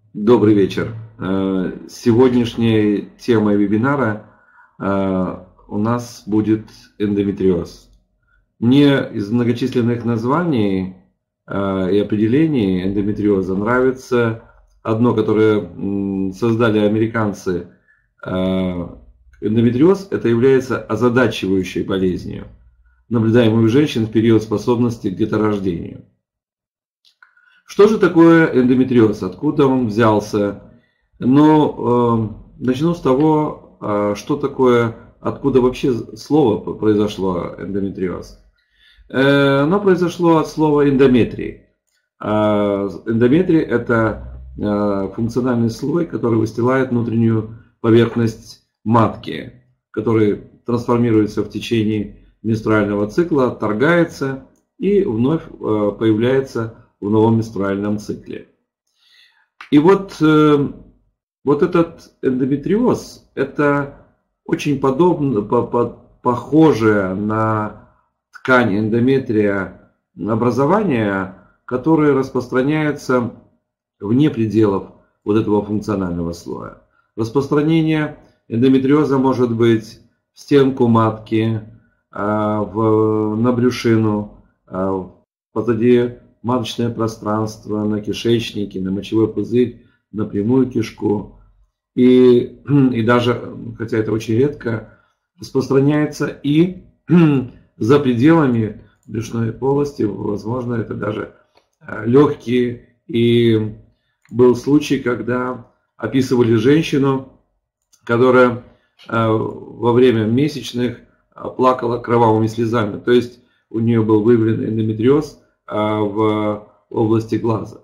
Добрый вечер. Сегодняшняя тема вебинара у нас будет эндометриоз. Мне из многочисленных названий и определений эндометриоза нравится одно, которое создали американцы. Эндометриоз – это является озадачивающей болезнью, наблюдаемой у женщин в период способности к деторождению. Что же такое эндометриоз? Откуда он взялся? Начну с того, что такое, откуда вообще слово произошло эндометриоз. Оно произошло от слова эндометрий. Эндометрий – это функциональный слой, который выстилает внутреннюю поверхность матки, который трансформируется в течение менструального цикла, отторгается и вновь появляется в новом менструальном цикле. И вот этот эндометриоз – это очень похожее на ткань эндометрия образование, которое распространяется вне пределов вот этого функционального слоя. Распространение эндометриоза может быть в стенку матки, на брюшину, позади маточное пространство, на кишечнике, на мочевой пузырь, на прямую кишку. И даже, хотя это очень редко, распространяется и за пределами брюшной полости, возможно, это даже легкие. И был случай, когда описывали женщину, которая во время месячных плакала кровавыми слезами. То есть у нее был выявлен эндометриоз в области глаза.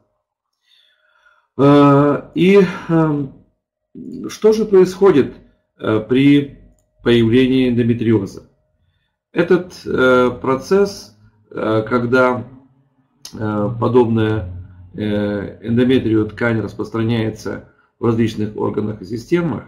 И что же происходит при появлении эндометриоза? Этот процесс, когда подобная эндометрию ткань распространяется в различных органах и системах,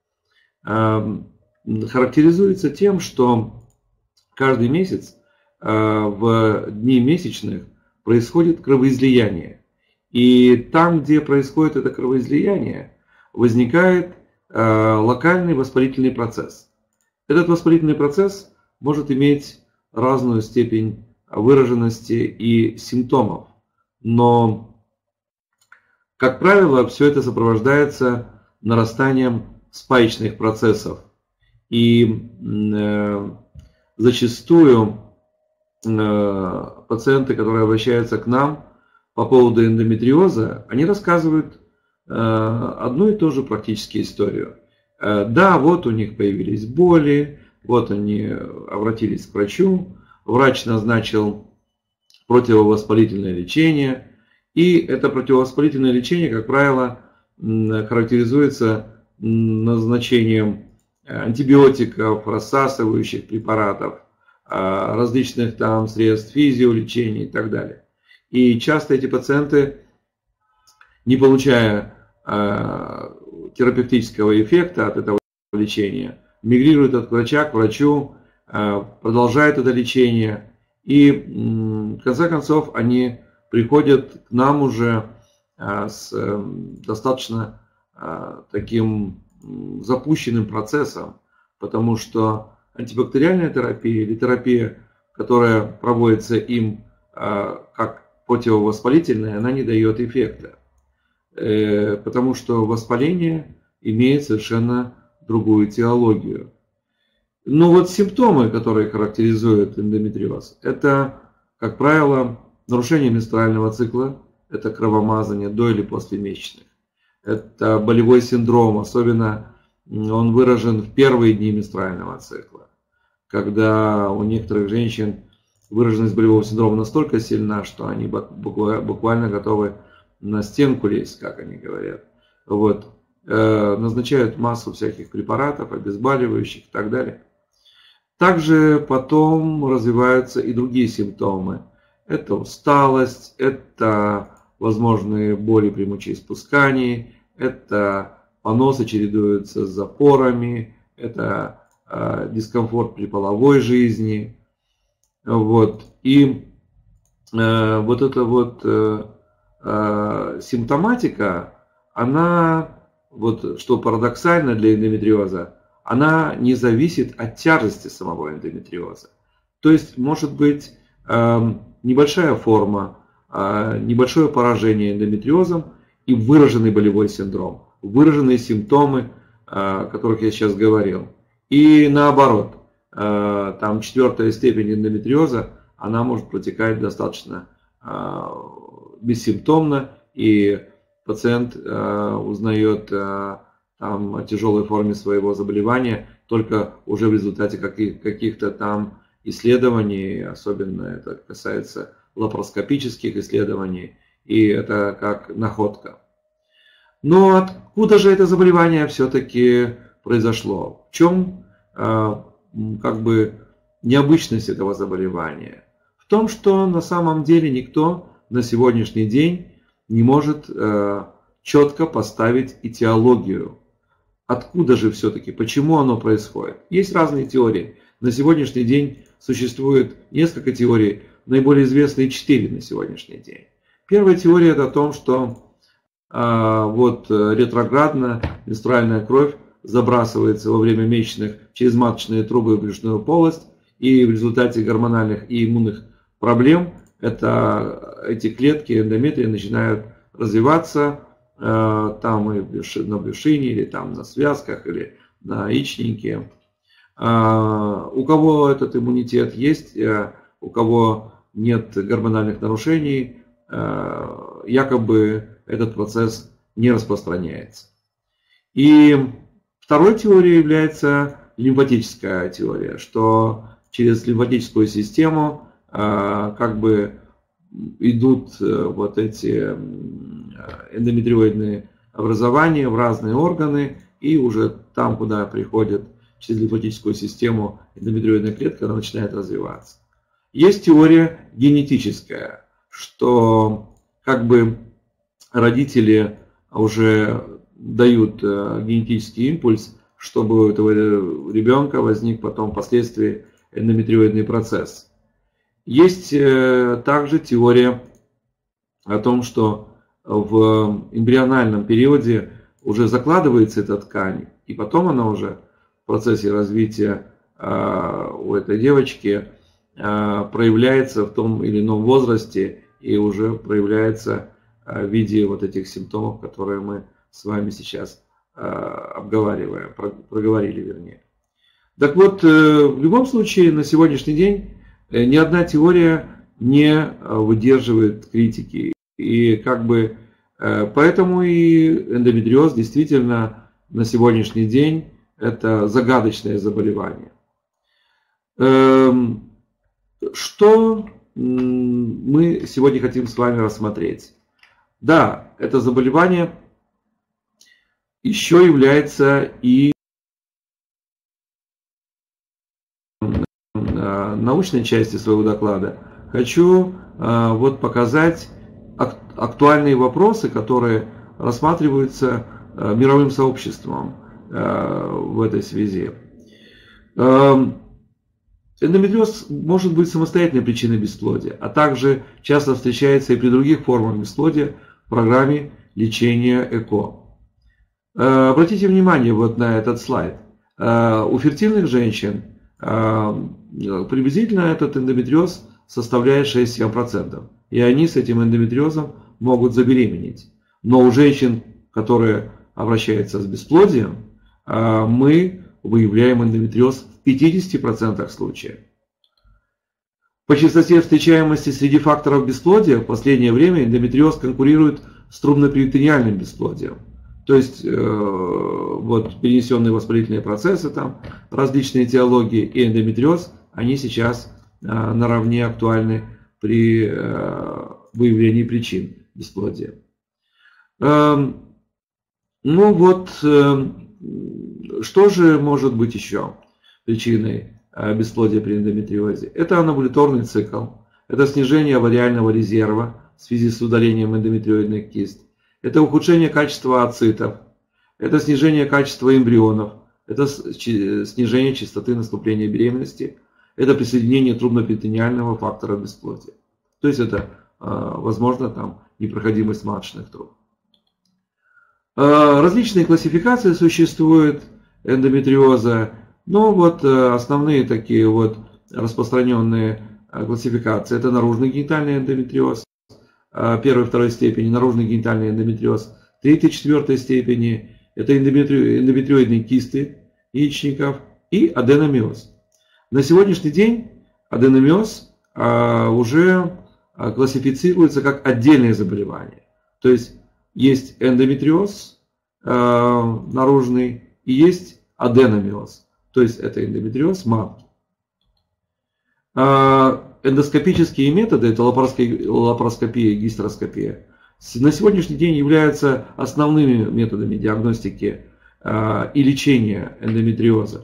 характеризуется тем, что каждый месяц в дни месячных происходит кровоизлияние. И там, где происходит это кровоизлияние, возникает локальный воспалительный процесс. Этот воспалительный процесс может иметь разную степень выраженности и симптомов. Но, как правило, все это сопровождается нарастанием спаечных процессов. И зачастую пациенты, которые обращаются к нам по поводу эндометриоза, они рассказывают одну и ту же практически историю. Да, вот у них появились боли, вот они обратились к врачу, врач назначил противовоспалительное лечение, и это противовоспалительное лечение, как правило, характеризуется назначением антибиотиков, рассасывающих препаратов, различных там средств физиолечения и так далее. И часто эти пациенты, не получая терапевтического эффекта от этого лечения, мигрируют от врача к врачу, продолжают это лечение, и в конце концов они приходят к нам уже с достаточно таким запущенным процессом, потому что антибактериальная терапия или терапия, которая проводится им как противовоспалительная, она не дает эффекта, потому что воспаление имеет совершенно другую этиологию. Но вот симптомы, которые характеризуют эндометриоз, это, как правило, нарушение менструального цикла, это кровомазание до или после месячных. Это болевой синдром, особенно он выражен в первые дни менструального цикла, когда у некоторых женщин выраженность болевого синдрома настолько сильна, что они буквально готовы на стенку лезть, как они говорят. Вот. Назначают массу всяких препаратов, обезболивающих и так далее. Также потом развиваются и другие симптомы. Это усталость, это возможные боли при мочеиспускании, это поносы чередуются с запорами, это дискомфорт при половой жизни. Вот. И вот эта вот симптоматика, она, вот что парадоксально для эндометриоза, она не зависит от тяжести самого эндометриоза. То есть может быть небольшая форма, небольшое поражение эндометриозом и выраженный болевой синдром, выраженные симптомы, о которых я сейчас говорил. И наоборот, там 4-я степень эндометриоза, она может протекать достаточно бессимптомно, и пациент узнает там, о тяжелой форме своего заболевания только уже в результате каких-то там исследований, особенно это касается лапароскопических исследований, и это как находка. Но откуда же это заболевание все-таки произошло? В чем как бы необычность этого заболевания? В том, что на самом деле никто на сегодняшний день не может четко поставить этиологию. Откуда же все-таки, почему оно происходит? Есть разные теории. На сегодняшний день существует несколько теорий, наиболее известные 4 на сегодняшний день. Первая теория это о том, что вот ретроградная менструальная кровь забрасывается во время месячных через маточные трубы в брюшную полость, и в результате гормональных и иммунных проблем эти клетки эндометрия начинают развиваться там и на брюшине, или там на связках, или на яичнике. У кого этот иммунитет есть, у кого нет гормональных нарушений, якобы этот процесс не распространяется. И второй теорией является лимфатическая теория, что через лимфатическую систему как бы идут вот эти эндометриоидные образования в разные органы, и уже там, куда приходят через лимфатическую систему эндометриоидная клетка, она начинает развиваться. Есть теория генетическая, что как бы родители уже дают генетический импульс, чтобы у этого ребенка возник потом впоследствии эндометриоидный процесс. Есть также теория о том, что в эмбриональном периоде уже закладывается эта ткань, и потом она уже в процессе развития у этой девочки проявляется в том или ином возрасте и уже проявляется в виде вот этих симптомов, которые мы с вами сейчас обговариваем, проговорили вернее. Так вот, в любом случае на сегодняшний день ни одна теория не выдерживает критики. И как бы поэтому и эндометриоз действительно на сегодняшний день это загадочное заболевание. Что мы сегодня хотим с вами рассмотреть? Да, это заболевание еще является и научной части своего доклада. Хочу вот показать актуальные вопросы, которые рассматриваются мировым сообществом в этой связи. Эндометриоз может быть самостоятельной причиной бесплодия, а также часто встречается и при других формах бесплодия в программе лечения ЭКО. Обратите внимание вот на этот слайд. У фертильных женщин приблизительно этот эндометриоз составляет 6-7%. И они с этим эндометриозом могут забеременеть. Но у женщин, которые обращаются с бесплодием, мы выявляем эндометриоз в 50% случаев. По частоте встречаемости среди факторов бесплодия в последнее время эндометриоз конкурирует с трубно-перитонеальным бесплодием. То есть вот перенесенные воспалительные процессы, там, различные этиологии и эндометриоз, они сейчас наравне актуальны при выявлении причин бесплодия. Ну вот, что же может быть еще причиной бесплодия при эндометриозе? Это анабуляторный цикл, это снижение овариального резерва в связи с удалением эндометриоидных кист, это ухудшение качества ооцитов, это снижение качества эмбрионов, это снижение частоты наступления беременности, это присоединение трубно-перитонеального фактора бесплодия. То есть это, возможно, там непроходимость маточных труб. Различные классификации существуют эндометриоза, но вот основные такие вот распространенные классификации — это наружный генитальный эндометриоз первой и второй степени, наружный генитальный эндометриоз третьей и четвертой степени, это эндометриоидные кисты яичников и аденомиоз. На сегодняшний день аденомиоз уже классифицируется как отдельное заболевание. То есть эндометриоз наружный и есть аденомиоз. То есть это эндометриоз матки. Эндоскопические методы, это лапароскопия и гистероскопия, на сегодняшний день являются основными методами диагностики и лечения эндометриоза.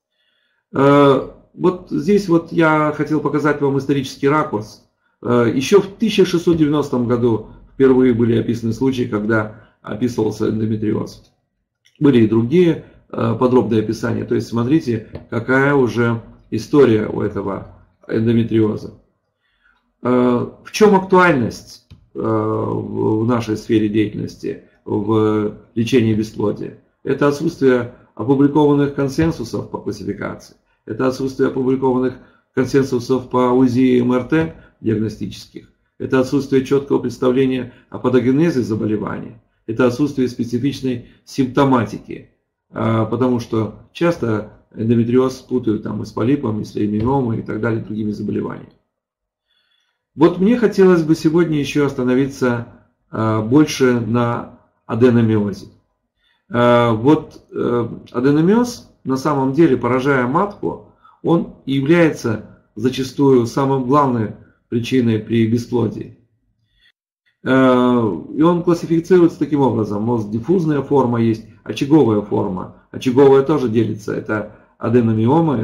Вот здесь вот я хотел показать вам исторический ракурс. Еще в 1690 году впервые были описаны случаи, когда описывался эндометриоз. Были и другие подробные описания. То есть смотрите, какая уже история у этого эндометриоза. В чем актуальность в нашей сфере деятельности в лечении бесплодия? Это отсутствие опубликованных консенсусов по классификации. Это отсутствие опубликованных консенсусов по УЗИ и МРТ диагностических. Это отсутствие четкого представления о патогенезе заболевания. Это отсутствие специфичной симптоматики. Потому что часто эндометриоз путают там и с полипом, и с леймиомой и так далее, другими заболеваниями. Вот мне хотелось бы сегодня еще остановиться больше на аденомиозе. Вот аденомиоз, на самом деле, поражая матку, он является зачастую самой главной причиной при бесплодии. И он классифицируется таким образом. Вот диффузная форма есть, очаговая форма. Очаговая тоже делится. Это аденомиома и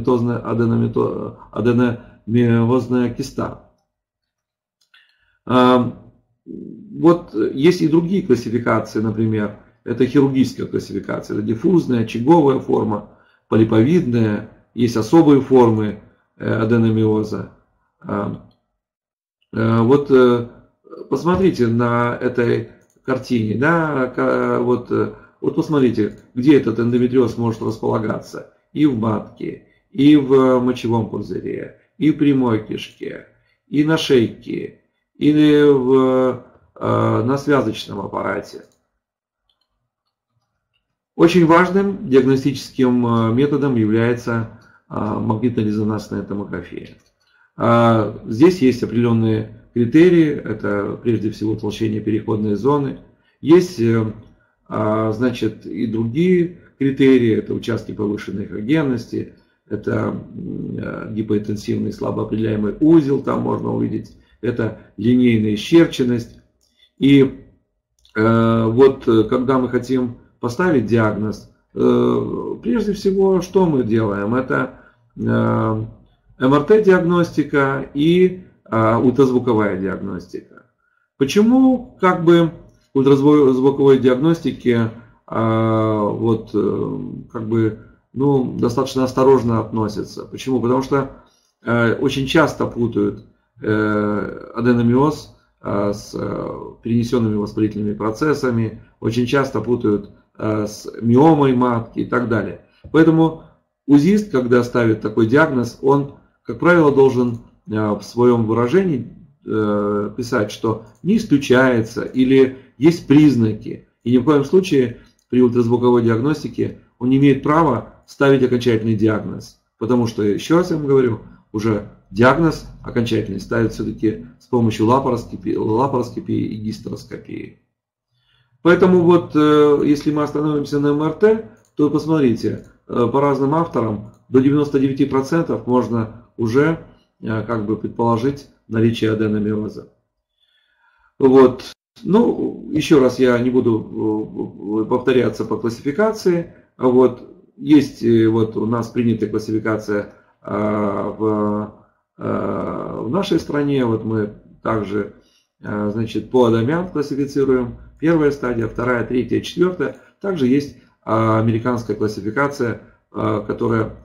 аденомиозная киста. Вот есть и другие классификации, например, это хирургическая классификация, это диффузная, очаговая форма, полиповидная, есть особые формы аденомиоза. Вот посмотрите на этой картине, да, вот посмотрите, где этот эндометриоз может располагаться. И в матке, и в мочевом пузыре, и в прямой кишке, и на шейке, или на связочном аппарате. Очень важным диагностическим методом является магнитно-резонансная томография. Здесь есть определенные критерии, это прежде всего утолщение переходной зоны. Есть, значит, и другие критерии, это участки повышенной эрогенности, это гипоинтенсивный слабоопределяемый узел, там можно увидеть, это линейная исчерченность. И вот когда мы хотим поставить диагноз, прежде всего, что мы делаем? Это МРТ-диагностика и ультразвуковая диагностика. Почему как бы к ультразвуковой диагностике достаточно осторожно относятся? Почему? Потому что очень часто путают аденомиоз с перенесенными воспалительными процессами, очень часто путают с миомой матки и так далее. Поэтому УЗИст, когда ставит такой диагноз, он, как правило, должен в своем выражении писать, что не исключается или есть признаки. И ни в коем случае при ультразвуковой диагностике он не имеет права ставить окончательный диагноз. Потому что, еще раз я вам говорю, уже диагноз окончательный ставит все-таки с помощью лапароскопии и гистероскопии. Поэтому вот, если мы остановимся на МРТ, то посмотрите, по разным авторам до 99% можно уже как бы предположить наличие аденомиоза. Вот. Ну, еще раз я не буду повторяться по классификации. Вот. Есть вот у нас принятая классификация в нашей стране. Вот мы также, значит, по адомиан классифицируем. Первая стадия, вторая, третья, четвертая. Также есть американская классификация, которая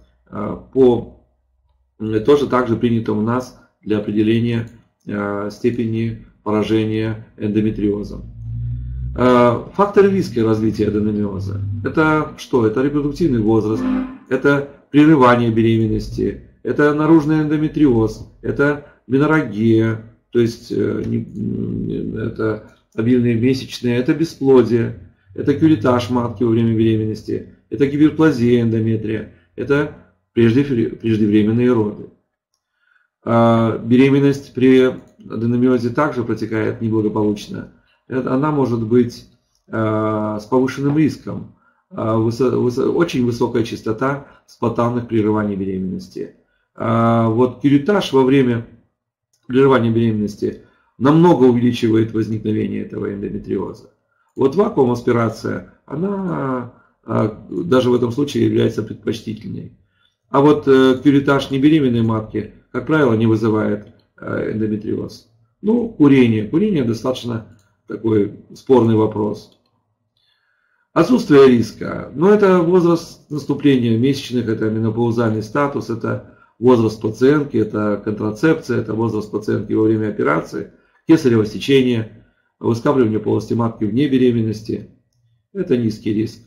тоже также принята у нас для определения степени поражения эндометриозом. Факторы риска развития аденомиоза. Это что? Это репродуктивный возраст, это прерывание беременности, это наружный эндометриоз, это меноррагия, то есть это обильные месячные, это бесплодие, это кюретаж матки во время беременности, это гиперплазия эндометрия, это преждевременные роды. Беременность при аденомиозе также протекает неблагополучно. Она может быть с повышенным риском, очень высокая частота спонтанных прерываний беременности. Вот кюретаж во время прерывания беременности намного увеличивает возникновение этого эндометриоза. Вот вакуум-аспирация, она даже в этом случае является предпочтительной. А вот кюретаж небеременной матки, как правило, не вызывает эндометриоз. Ну, курение достаточно такой спорный вопрос. Отсутствие риска. Но это возраст наступления месячных, это менопаузальный статус, это возраст пациентки, это контрацепция, это возраст пациентки во время операции, кесарево сечение, выскабливание полости матки вне беременности. Это низкий риск.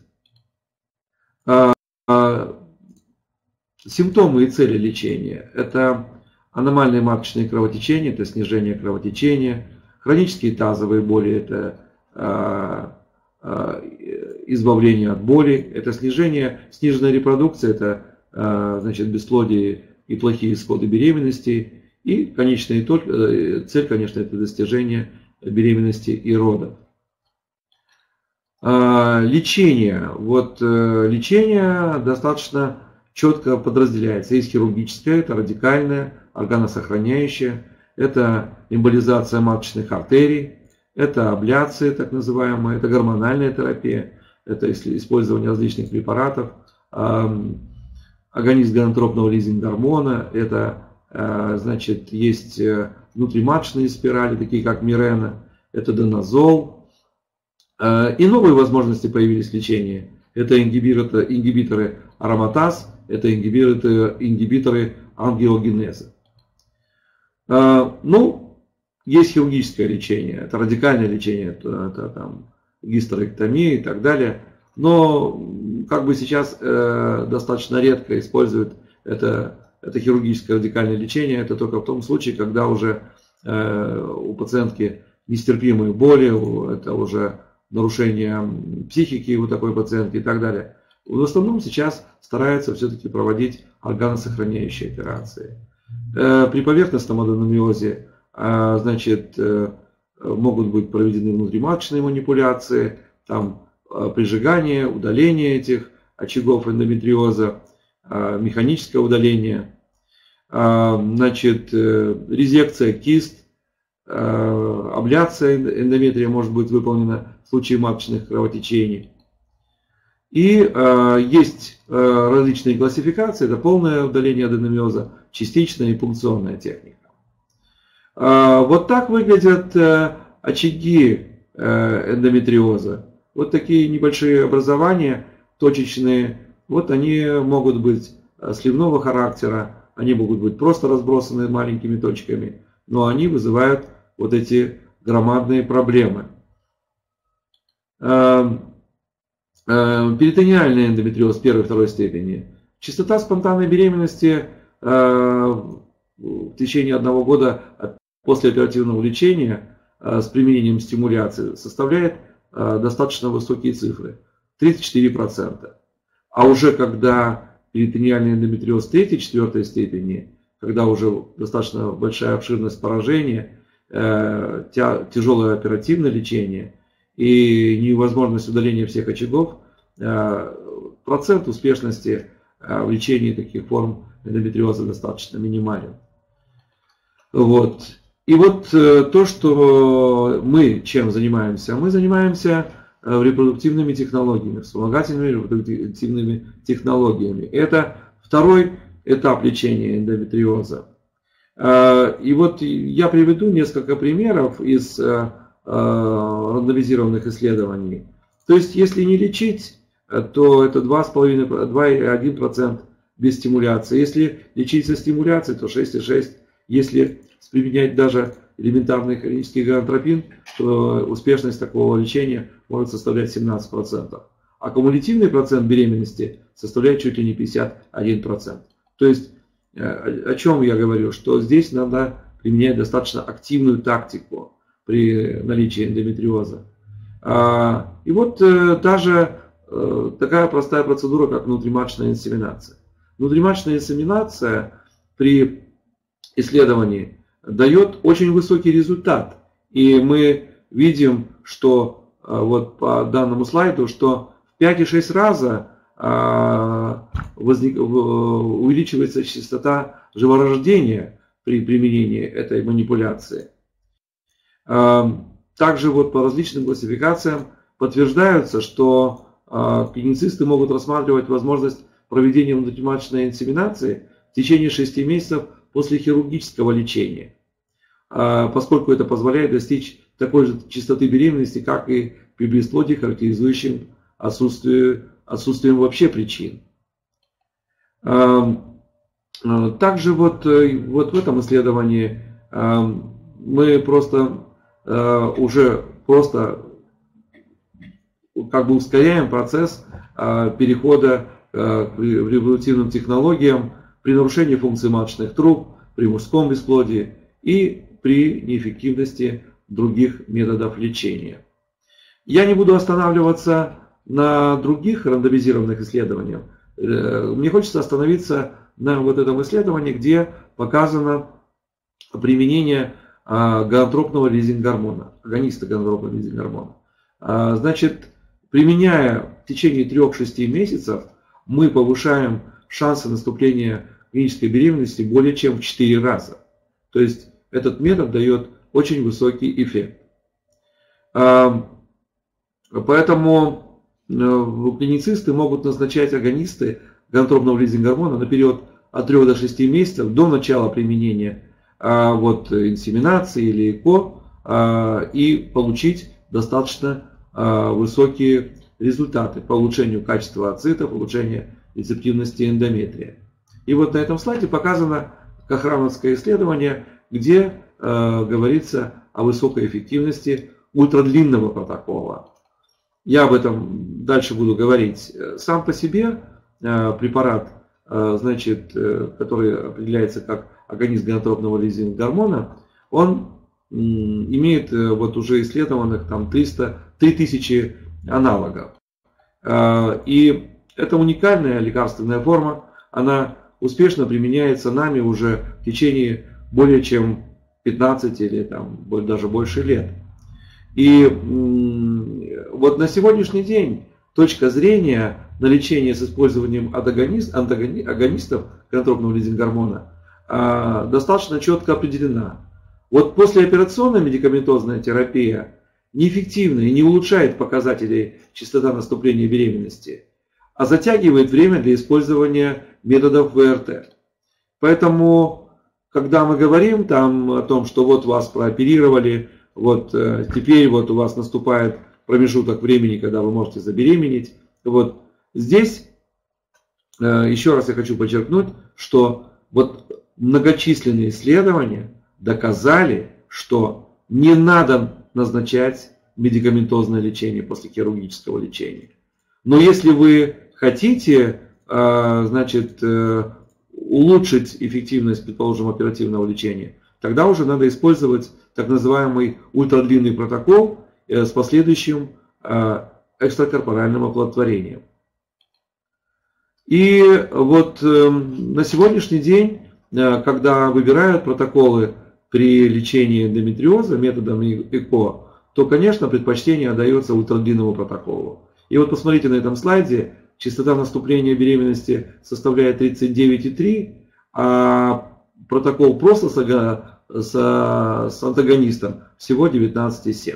Симптомы и цели лечения. Это аномальные маточные кровотечения, это снижение кровотечения, хронические тазовые боли, это избавление от боли, это сниженная репродукция, это значит, бесплодие и плохие исходы беременности. И конечная цель, конечно, это достижение беременности и родов. Лечение. Вот лечение достаточно четко подразделяется. Есть хирургическое, это радикальное, органосохраняющее, это эмболизация маточных артерий, это абляция так называемая, это гормональная терапия, это использование различных препаратов, агонист гонотропного лизинг-гормона, это значит есть внутриматочные спирали, такие как Мирена, это доназол. И новые возможности появились в лечении. Это ингибиторы ароматаз, это ингибиторы ангиогенеза. Ну, есть хирургическое лечение, это радикальное лечение, это там гистерэктомия и так далее. Но как бы сейчас достаточно редко используют это хирургическое радикальное лечение. Это только в том случае, когда уже у пациентки нестерпимые боли, это уже нарушение психики у такой пациентки и так далее. В основном сейчас стараются все-таки проводить органосохраняющие операции. При поверхностном аденомиозе значит, могут быть проведены внутриматочные манипуляции, там прижигание, удаление этих очагов эндометриоза, механическое удаление, значит, резекция кист, абляция эндометрия может быть выполнена в случае маточных кровотечений. И есть различные классификации, это полное удаление аденомиоза, частичная и пункционная техника. Вот так выглядят очаги эндометриоза. Вот такие небольшие образования, точечные, вот они могут быть сливного характера, они могут быть просто разбросаны маленькими точками, но они вызывают вот эти громадные проблемы. Перитонеальный эндометриоз первой и второй степени. Частота спонтанной беременности в течение 1 года после оперативного лечения с применением стимуляции составляет достаточно высокие цифры, 34%. А уже когда перитонеальный эндометриоз 3-4 степени, когда уже достаточно большая обширность поражения, тяжелое оперативное лечение и невозможность удаления всех очагов, процент успешности в лечении таких форм эндометриоза достаточно минимален. Вот. И вот то, что мы чем занимаемся? Мы занимаемся репродуктивными технологиями, вспомогательными репродуктивными технологиями. Это второй этап лечения эндометриоза. И вот я приведу несколько примеров из рандомизированных исследований. То есть, если не лечить, то это 2,1% без стимуляции. Если лечить со стимуляцией, то 6,6%. Если применять даже элементарный хронический гонадотропин, то успешность такого лечения может составлять 17%. А кумулятивный процент беременности составляет чуть ли не 51%. То есть, о чем я говорю, что здесь надо применять достаточно активную тактику при наличии эндометриоза. И вот даже такая простая процедура, как внутриматочная инсеминация. Внутриматочная инсеминация при исследовании дает очень высокий результат. И мы видим, что вот по данному слайду, что в 5,6 раза увеличивается частота живорождения при применении этой манипуляции. Также вот по различным классификациям подтверждается, что клиницисты могут рассматривать возможность проведения внутриматочной инсеминации в течение 6 месяцев после хирургического лечения, поскольку это позволяет достичь такой же частоты беременности, как и при бесплодии, характеризующем отсутствием вообще причин. Также вот в этом исследовании мы уже как бы ускоряем процесс перехода к репродуктивным технологиям при нарушении функции маточных труб, при мужском бесплодии и при неэффективности других методов лечения. Я не буду останавливаться на других рандомизированных исследованиях. Мне хочется остановиться на вот этом исследовании, где показано применение гонадотропного лизинг-гормона, агониста гонадотропного лизинг-гормона. Значит, применяя в течение 3-6 месяцев, мы повышаем шансы наступления клинической беременности более чем в 4 раза. То есть этот метод дает очень высокий эффект. Поэтому клиницисты могут назначать агонисты гонадотропного лизинг-гормона на период от 3 до 6 месяцев до начала применения инсеминации или ЭКО и получить достаточно высокие результаты по улучшению качества ацитов, улучшению рецептивности эндометрия. И вот на этом слайде показано кохрановское исследование, где говорится о высокой эффективности ультрадлинного протокола. Я об этом дальше буду говорить. Сам по себе препарат, который определяется как агонист гонадотропного лизинг-гормона, он имеет вот уже исследованных там 3000 аналогов. И это уникальная лекарственная форма, она успешно применяется нами уже в течение более чем 15 или там, даже больше лет. И вот на сегодняшний день точка зрения на лечение с использованием агонистов гонадотропного лизинг-гормона достаточно четко определена. Вот послеоперационная медикаментозная терапия неэффективна и не улучшает показатели частоты наступления беременности, а затягивает время для использования методов ВРТ. Поэтому, когда мы говорим там о том, что вот вас прооперировали, вот теперь вот у вас наступает промежуток времени, когда вы можете забеременеть, вот здесь еще раз я хочу подчеркнуть, что вот многочисленные исследования доказали, что не надо назначать медикаментозное лечение после хирургического лечения. Но если вы хотите, улучшить эффективность, предположим, оперативного лечения, тогда уже надо использовать так называемый ультрадлинный протокол с последующим экстракорпоральным оплодотворением. И вот на сегодняшний день, когда выбирают протоколы при лечении эндометриоза методом ЭКО, то, конечно, предпочтение отдается ультрадлинному протоколу. И вот посмотрите на этом слайде, частота наступления беременности составляет 39,3, а протокол просто с антагонистом всего 19,7.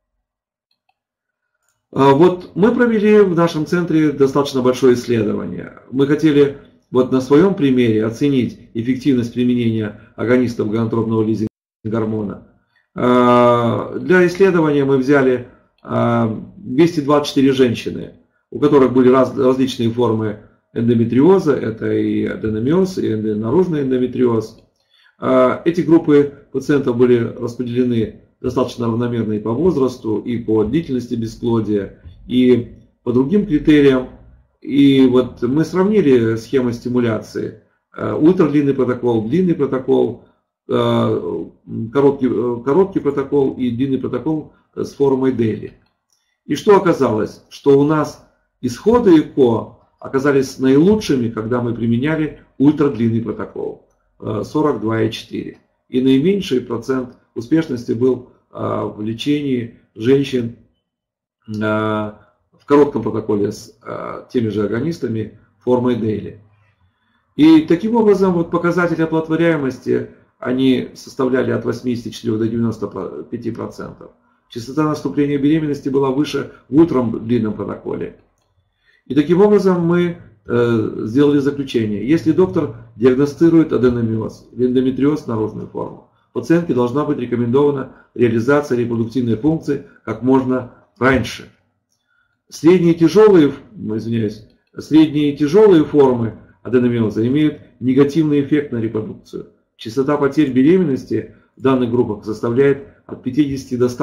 Вот мы провели в нашем центре достаточно большое исследование. Мы хотели вот на своем примере оценить эффективность применения агонистов гонадотропного лизинг-гормона. Для исследования мы взяли 224 женщины, у которых были различные формы эндометриоза, это и аденомиоз, и наружный эндометриоз. Эти группы пациентов были распределены достаточно равномерно и по возрасту, и по длительности бесплодия, и по другим критериям. И вот мы сравнили схемы стимуляции. Ультрадлинный протокол, длинный протокол, короткий протокол и длинный протокол с формой Дейли. И что оказалось? Что у нас исходы ЭКО оказались наилучшими, когда мы применяли ультрадлинный протокол 42,4. И наименьший процент успешности был в лечении женщин в коротком протоколе с теми же агонистами формой Дейли. И таким образом вот показатели оплодотворяемости они составляли от 84 до 95%. Частота наступления беременности была выше в ультрадлинном протоколе. И таким образом мы сделали заключение. Если доктор диагностирует аденомиоз или эндометриоз, наружную форму, пациентке должна быть рекомендована реализация репродуктивной функции как можно раньше. Средние и тяжелые формы аденомиоза имеют негативный эффект на репродукцию. Частота потерь беременности в данных группах составляет от 50 до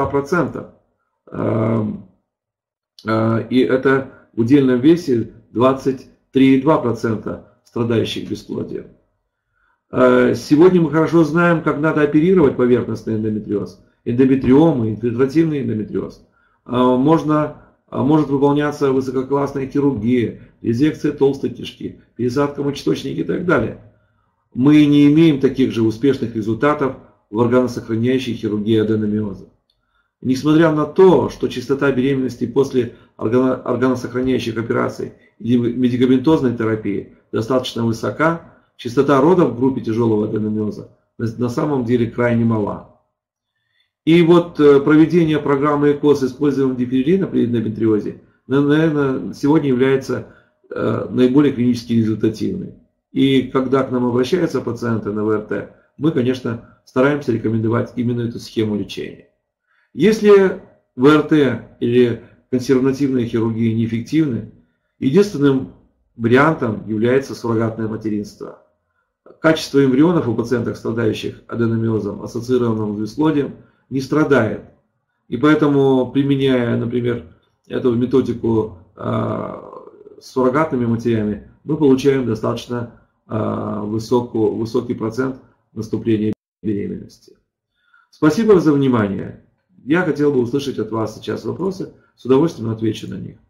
100%. И это в удельном весе 23,2% страдающих бесплодием. Сегодня мы хорошо знаем, как надо оперировать поверхностный эндометриоз, эндометриомы, инфильтративный эндометриоз. Может выполняться высококлассная хирургия, резекция толстой кишки, пересадка мочеточника и так далее. Мы не имеем таких же успешных результатов в органосохраняющей хирургии аденомиоза. Несмотря на то, что частота беременности после органосохраняющих операций или медикаментозной терапии достаточно высока, частота родов в группе тяжелого аденомиоза на самом деле крайне мала. И вот проведение программы ЭКО с использованием диферилина при эндометриозе, наверное, сегодня является наиболее клинически результативной. И когда к нам обращаются пациенты на ВРТ, мы, конечно, стараемся рекомендовать именно эту схему лечения. Если ВРТ или консервативная хирургия неэффективны, единственным вариантом является суррогатное материнство. Качество эмбрионов у пациентов, страдающих аденомиозом, ассоциированным с бесплодием, не страдает. И поэтому, применяя, например, эту методику с суррогатными матерями, мы получаем достаточно высокий процент наступления беременности. Спасибо за внимание. Я хотел бы услышать от вас сейчас вопросы, с удовольствием отвечу на них.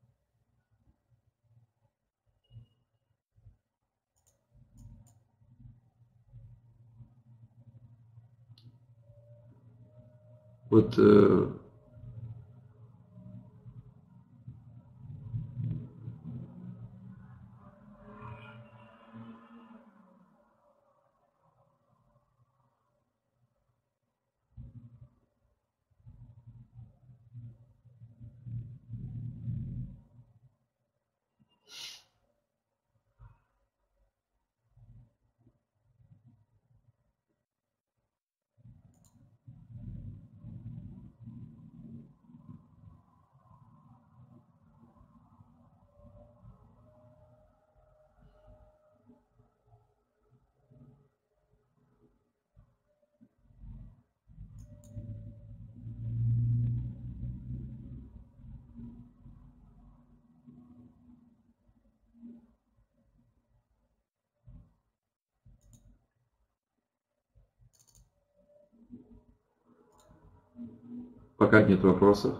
Вот пока нет вопросов.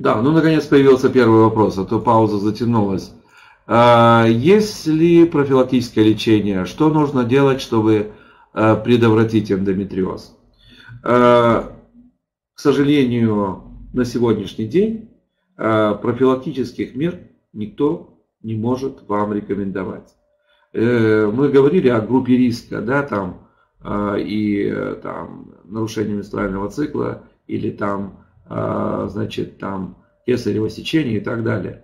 Да, ну наконец появился первый вопрос, а то пауза затянулась. Есть ли профилактическое лечение? Что нужно делать, чтобы предотвратить эндометриоз? К сожалению, на сегодняшний день профилактических мер никто не может вам рекомендовать. Мы говорили о группе риска, да, там нарушение менструального цикла или значит, кесарево сечение и так далее.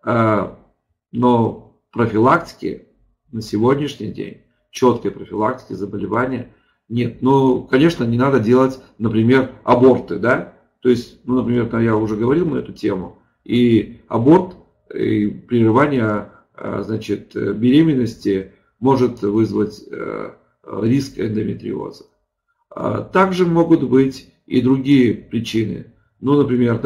Но профилактики на сегодняшний день, четкой профилактики заболевания нет. Ну, конечно, не надо делать, например, аборты, да. То есть, ну, например, я уже говорил на эту тему, и аборт, и прерывание, значит, беременности может вызвать риск эндометриоза. Также могут быть и другие причины, ну, например,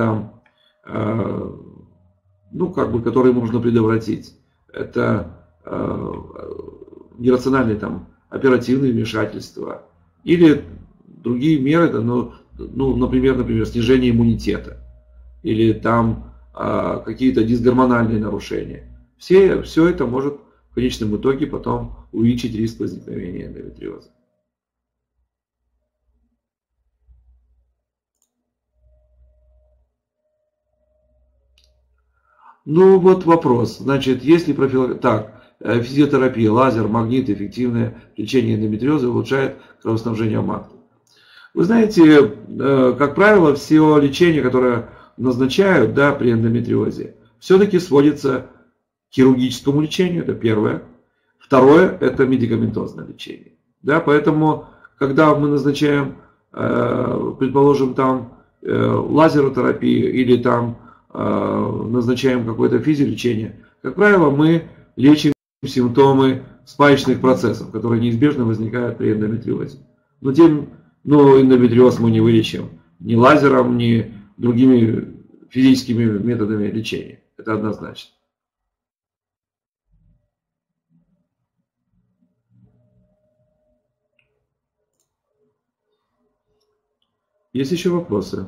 которые можно предотвратить. Это нерациональные оперативные вмешательства или другие меры, например, снижение иммунитета или какие-то дисгормональные нарушения. Все это может в конечном итоге потом увеличить риск возникновения эндометриоза. Ну вот вопрос. Значит, если физиотерапия, лазер, магнит, эффективное лечение эндометриоза улучшает кровоснабжение матки. Вы знаете, как правило, все лечение, которое назначают, да, при эндометриозе, все-таки сводится к хирургическому лечению, это первое. Второе, это медикаментозное лечение. Да, поэтому, когда мы назначаем, предположим, лазеротерапию или назначаем какое-то физиолечение, как правило, мы лечим симптомы спаечных процессов, которые неизбежно возникают при эндометриозе. Но эндометриоз мы не вылечим ни лазером, ни другими физическими методами лечения. Это однозначно. Есть еще вопросы?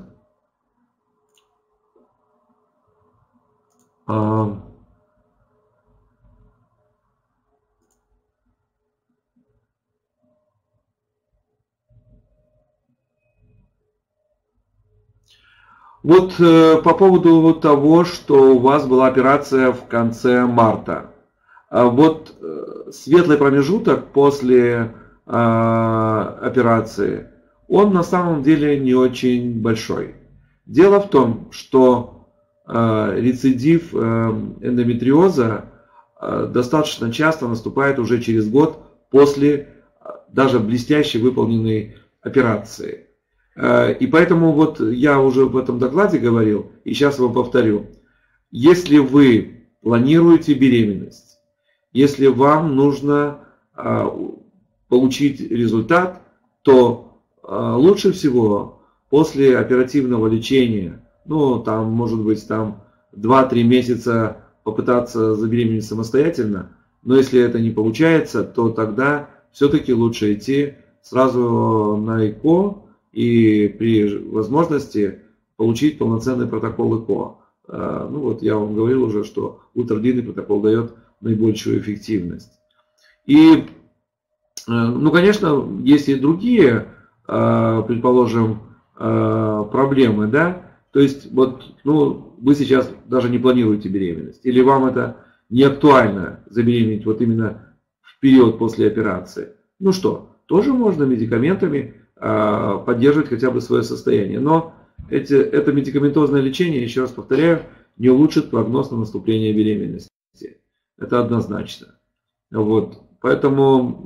Вот по поводу того, что у вас была операция в конце марта. Вот светлый промежуток после операции, он на самом деле не очень большой. Дело в том, что рецидив эндометриоза достаточно часто наступает уже через год после даже блестяще выполненной операции. И поэтому вот я уже в этом докладе говорил, и сейчас вам повторю. Если вы планируете беременность, если вам нужно получить результат, то лучше всего после оперативного лечения, может быть 2-3 месяца попытаться забеременеть самостоятельно, но если это не получается, то тогда все-таки лучше идти сразу на ЭКО и при возможности получить полноценный протокол ЭКО. Я вам говорил уже, что ультрадлинный протокол дает наибольшую эффективность. И, конечно, есть и другие, предположим, проблемы, да, то есть вы сейчас даже не планируете беременность, или вам это не актуально забеременеть вот именно в период после операции. Тоже можно медикаментами поддерживать хотя бы свое состояние. Но это медикаментозное лечение, еще раз повторяю, не улучшит прогноз на наступление беременности. Это однозначно. Поэтому,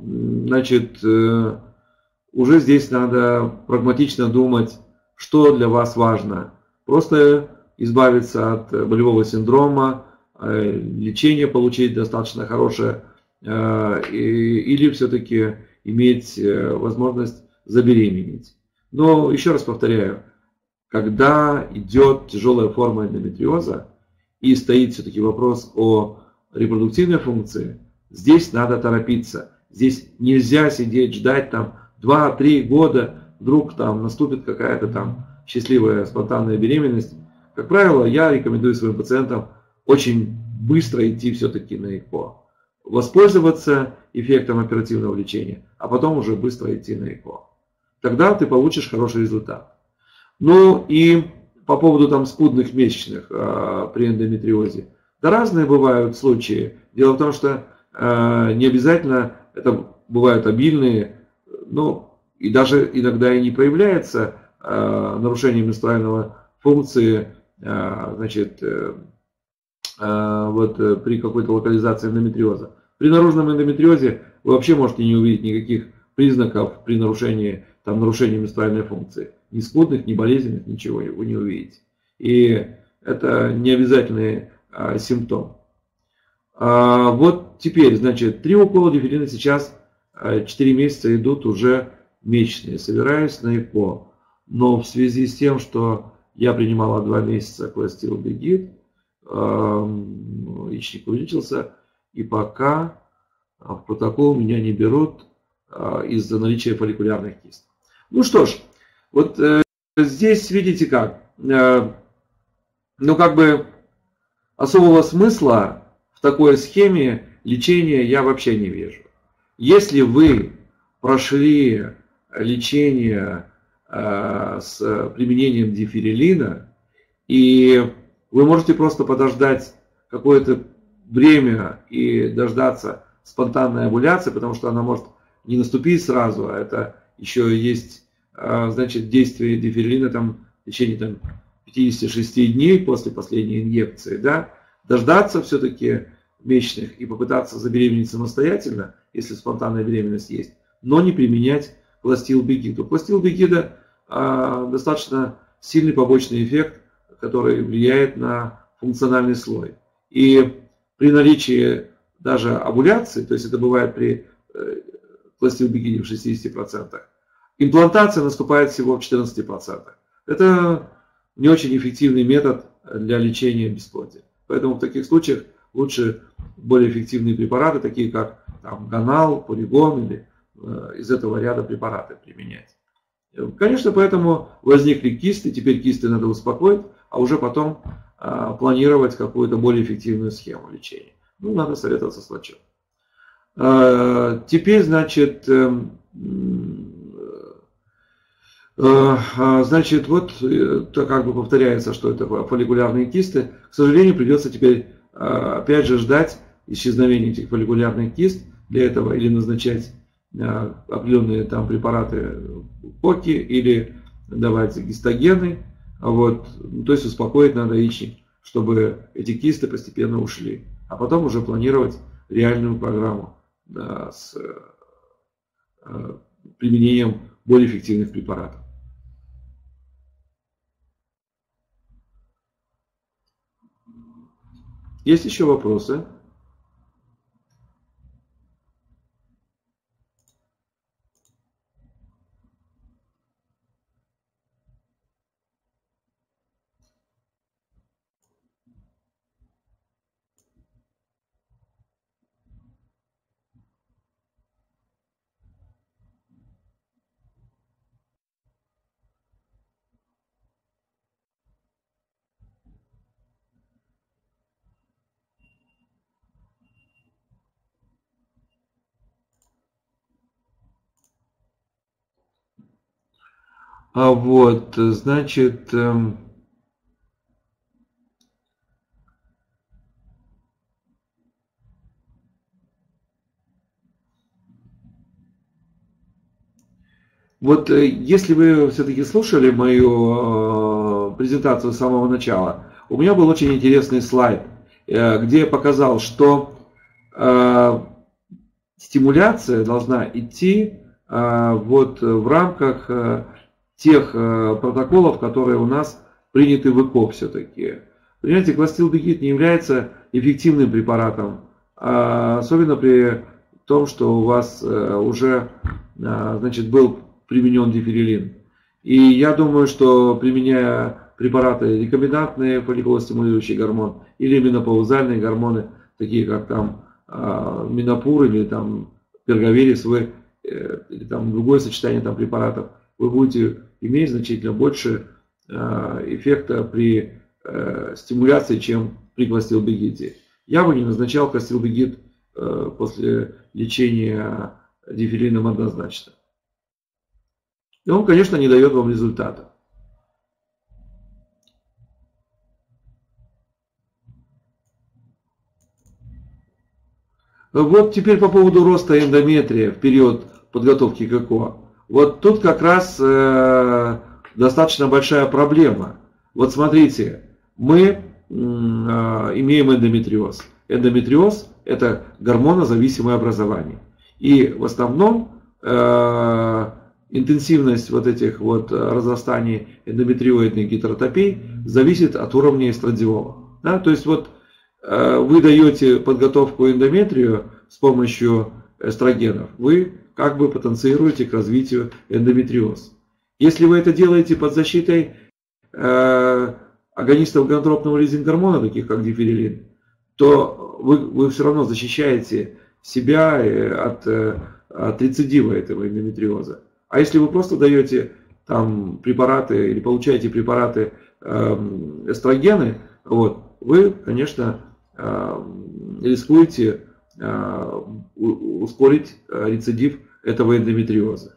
уже здесь надо прагматично думать, что для вас важно. Просто избавиться от болевого синдрома, лечение получить достаточно хорошее, или все-таки иметь возможность забеременеть. Но еще раз повторяю, когда идет тяжелая форма эндометриоза и стоит все-таки вопрос о репродуктивной функции, здесь надо торопиться. Здесь нельзя сидеть, ждать 2-3 года, вдруг наступит какая-то счастливая спонтанная беременность. Как правило, я рекомендую своим пациентам очень быстро идти все-таки на ЭКО. Воспользоваться эффектом оперативного лечения, а потом уже быстро идти на ЭКО. Тогда ты получишь хороший результат. Ну и по поводу там скудных месячных при эндометриозе. Да разные бывают случаи. Дело в том, что не обязательно это бывают обильные, ну и даже иногда и не проявляется нарушение менструальной функции, значит, вот при какой-то локализации эндометриоза. При наружном эндометриозе вы вообще можете не увидеть никаких признаков при нарушении менструальной функции. Ни скудных, ни болезненных, ничего вы не увидите. И это не обязательный симптом. Вот теперь, значит, 3 укола диферина сейчас 4 месяца идут уже месячные. Собираюсь на ЭКО. Но в связи с тем, что я принимала 2 месяца кластилбегид, яичник увеличился, и пока в протокол меня не берут из-за наличия фолликулярных кист. Ну что ж, вот здесь видите как, ну как бы особого смысла в такой схеме лечения я вообще не вижу. Если вы прошли лечение с применением диферилина, и вы можете просто подождать какое-то время и дождаться спонтанной овуляции, потому что она может не наступить сразу, а это еще есть, значит, действие диферилина там, в течение там, 56 дней после последней инъекции, да, дождаться все-таки месячных и попытаться забеременеть самостоятельно, если спонтанная беременность есть, но не применять кластилбегид. У кластилбегида достаточно сильный побочный эффект, который влияет на функциональный слой. И при наличии даже овуляции, то есть это бывает при кластилбегиде в 60%, имплантация наступает всего в 14%. Это не очень эффективный метод для лечения бесплодия. Поэтому в таких случаях лучше более эффективные препараты, такие как там, Ганал, Полигон или из этого ряда препараты применять. Конечно, поэтому возникли кисты, теперь кисты надо успокоить, а уже потом планировать какую-то более эффективную схему лечения. Ну, надо советоваться с врачом. Теперь, значит, вот как бы повторяется, что это фолликулярные кисты. К сожалению, придется теперь опять же ждать исчезновения этих фолликулярных кист для этого или назначать определенные там препараты КОКи или давать гистогены. Вот. То есть успокоить надо яичник, чтобы эти кисты постепенно ушли. А потом уже планировать реальную программу, да, с применением более эффективных препаратов. Есть еще вопросы? Вот, значит, вот если вы все-таки слушали мою презентацию с самого начала, у меня был очень интересный слайд, где я показал, что стимуляция должна идти вот в рамках тех протоколов, которые у нас приняты в ЭКО все-таки. Понимаете, кластилбегид не является эффективным препаратом, особенно при том, что у вас уже, значит, был применен диферилин. И я думаю, что применяя препараты рекомбинантные, фолликулостимулирующий гормон или менопаузальные гормоны, такие как там Минопур или там Перговерис, или там другое сочетание там препаратов, вы будете иметь значительно больше эффекта при стимуляции, чем при клостилбегиде. Я бы не назначал клостилбегид после лечения дифилином однозначно. И он, конечно, не дает вам результата. Вот теперь по поводу роста эндометрия в период подготовки к ЭКО. Вот тут как раз достаточно большая проблема. Вот смотрите, мы имеем эндометриоз. Эндометриоз – это гормонозависимое образование. И в основном интенсивность вот этих вот разрастаний эндометриоидных гетеротопий зависит от уровня эстрадиола. Да? То есть вот вы даете подготовку эндометрию с помощью эстрогенов, вы как бы потенцируете к развитию эндометриоз. Если вы это делаете под защитой агонистов гонадотропного лизинг-гормона, таких как диферилин, то вы все равно защищаете себя от рецидива этого эндометриоза. А если вы просто даете там препараты или получаете препараты эстрогены, вот, вы, конечно, рискуете ускорить рецидив этого эндометриоза.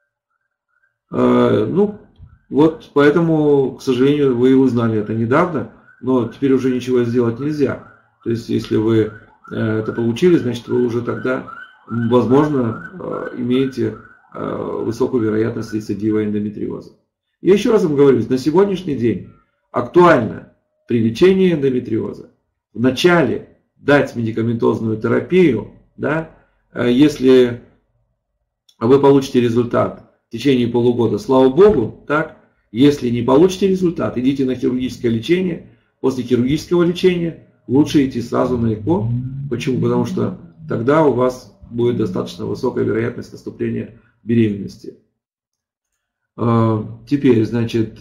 Ну, вот поэтому, к сожалению, вы узнали это недавно, но теперь уже ничего сделать нельзя. То есть, если вы это получили, значит, вы уже тогда, возможно, имеете высокую вероятность рецидива эндометриоза. Я еще раз вам говорю, на сегодняшний день актуально при лечении эндометриоза вначале дать медикаментозную терапию, да, если вы получите результат в течение полугода, слава богу, так, если не получите результат, идите на хирургическое лечение, после хирургического лечения лучше идти сразу на ЭКО. Почему? Потому что тогда у вас будет достаточно высокая вероятность наступления беременности. Теперь, значит,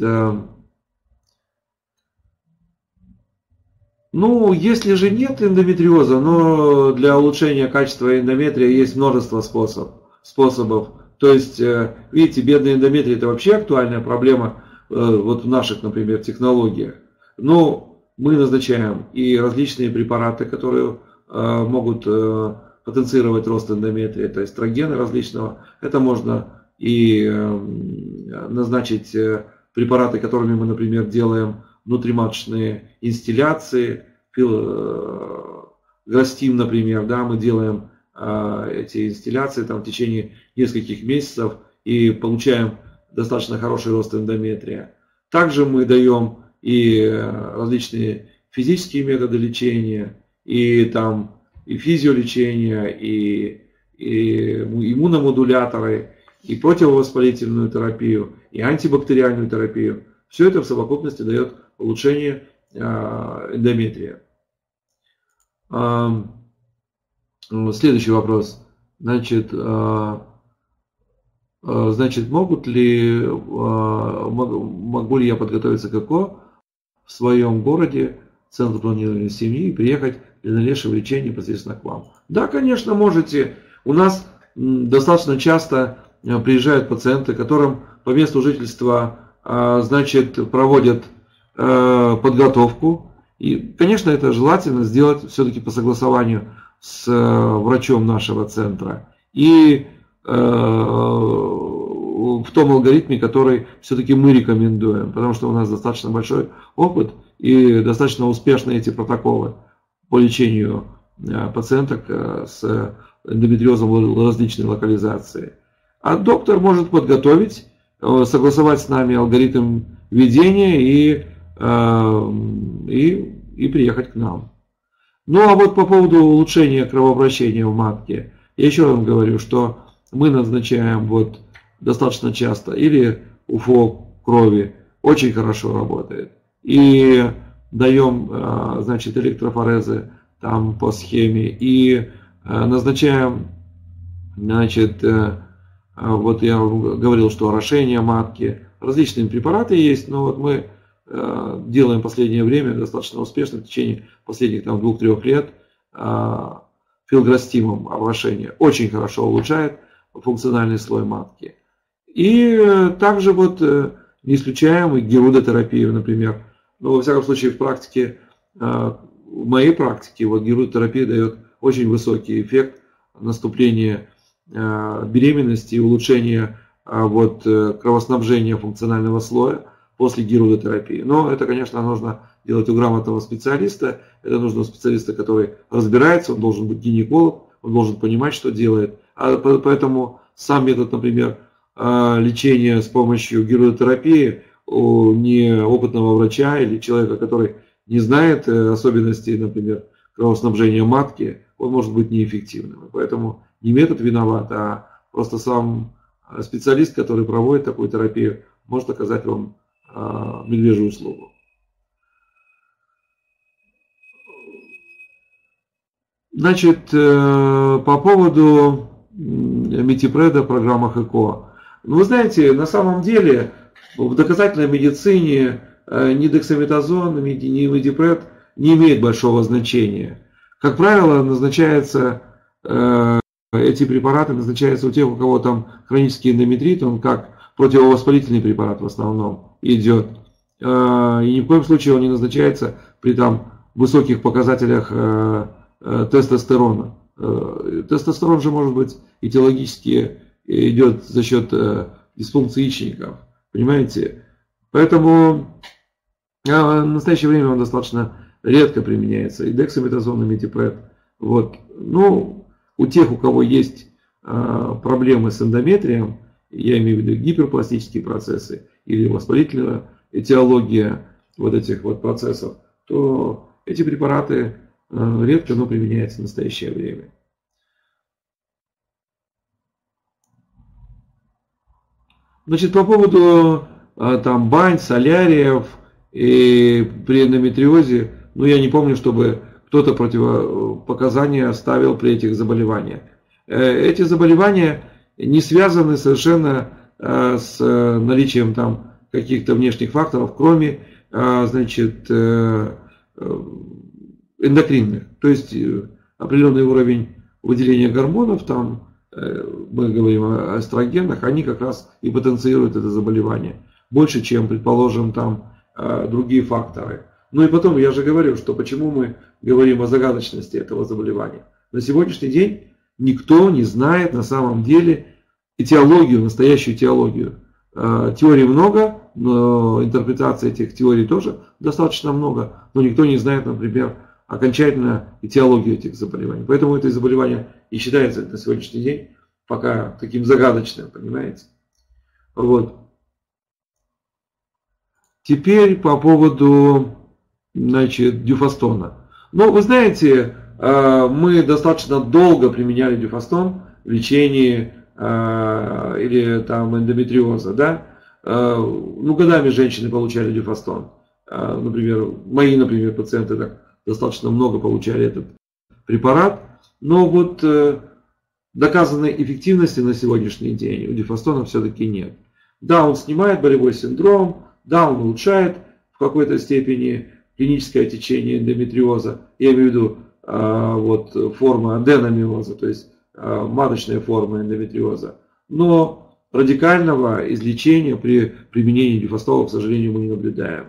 ну, если же нет эндометриоза, но для улучшения качества эндометрия есть множество способов. То есть, видите, бедный эндометрий – это вообще актуальная проблема вот в наших, например, технологиях. Но мы назначаем и различные препараты, которые могут потенцировать рост эндометрия, это эстрогены различного. Это можно и назначить препараты, которыми мы, например, делаем внутриматочные инстилляции, филграстим, например, да, мы делаем эти инстилляции там в течение нескольких месяцев и получаем достаточно хороший рост эндометрия. Также мы даем и различные физические методы лечения, и физиолечение, и иммуномодуляторы, и противовоспалительную терапию, и антибактериальную терапию. Все это в совокупности дает улучшение эндометрия. Следующий вопрос. Значит, могу ли я подготовиться к ЭКО в своем городе, центр планирования семьи, и приехать для дальнейшего лечения непосредственно к вам? Да, конечно, можете. У нас достаточно часто приезжают пациенты, которым по месту жительства, значит, проводят подготовку. И, конечно, это желательно сделать все-таки по согласованию с врачом нашего центра. И в том алгоритме, который все-таки мы рекомендуем, потому что у нас достаточно большой опыт и достаточно успешны эти протоколы по лечению пациенток с эндометриозом различной локализации. А доктор может подготовить, согласовать с нами алгоритм ведения и приехать к нам. Ну а вот по поводу улучшения кровообращения в матке, я еще раз говорю, что мы назначаем вот достаточно часто или УФО крови, очень хорошо работает, и даем, значит, электрофорезы там по схеме, и назначаем, значит, вот я говорил, что орошение матки, различные препараты есть, но вот мы делаем в последнее время достаточно успешно в течение последних 2-3 лет филграстимом орошение. Очень хорошо улучшает функциональный слой матки. И также вот не исключаем и герудотерапию, например, Но во всяком случае в практике, в моей практике, вот гирудотерапия дает очень высокий эффект наступления беременности и улучшения вот кровоснабжения функционального слоя после гирудотерапии. Но это, конечно, нужно делать у грамотного специалиста. Это нужно у специалиста, который разбирается, он должен быть гинеколог, он должен понимать, что делает. Поэтому сам метод, например, лечения с помощью гирудотерапии у неопытного врача или человека, который не знает особенностей, например, кровоснабжения матки, он может быть неэффективным. Поэтому не метод виноват, а просто сам специалист, который проводит такую терапию, может оказать вам медвежью услугу. Значит, по поводу метипреда в программах ЭКО. Вы знаете, на самом деле в доказательной медицине ни дексаметазон, ни метипред не имеет большого значения. Как правило, эти препараты назначаются у тех, у кого там хронический эндометрит, он как противовоспалительный препарат в основном идет. И ни в коем случае он не назначается при там высоких показателях тестостерона. Тестостерон же может быть этиологически идет за счет дисфункции яичников. Понимаете? Поэтому в настоящее время он достаточно редко применяется. И дексаметазон, и метипред. Вот. Ну, у тех, у кого есть проблемы с эндометрием, я имею в виду гиперпластические процессы или воспалительная этиология вот этих вот процессов, то эти препараты редко, но применяются в настоящее время. Значит, по поводу там бань, соляриев и при эндометриозе, ну я не помню, чтобы кто-то противопоказания ставил при этих заболеваниях. Эти заболевания не связаны совершенно с наличием там каких-то внешних факторов, кроме, значит, эндокринных. То есть определенный уровень выделения гормонов, там мы говорим о эстрогенах, они как раз и потенцируют это заболевание. Больше, чем, предположим, там другие факторы. Ну и потом, я же говорю, что почему мы говорим о загадочности этого заболевания. На сегодняшний день никто не знает на самом деле этиологию, настоящую этиологию. Теорий много, но интерпретаций этих теорий тоже достаточно много, но никто не знает, например, окончательно этиологию этих заболеваний. Поэтому это заболевание и считается на сегодняшний день пока таким загадочным, понимаете? Вот. Теперь по поводу, значит, дюфастона. Ну, вы знаете, мы достаточно долго применяли дюфастон в лечении или там эндометриоза, да? Ну, годами женщины получали дюфастон. Например, мои, например, пациенты так достаточно много получали этот препарат. Но вот доказанной эффективности на сегодняшний день у дюфастона все-таки нет. Да, он снимает болевой синдром, да, он улучшает в какой-то степени клиническое течение эндометриоза. Я имею в виду вот, форма аденомиоза, то есть маточная форма эндометриоза. Но радикального излечения при применении дюфастола, к сожалению, мы не наблюдаем.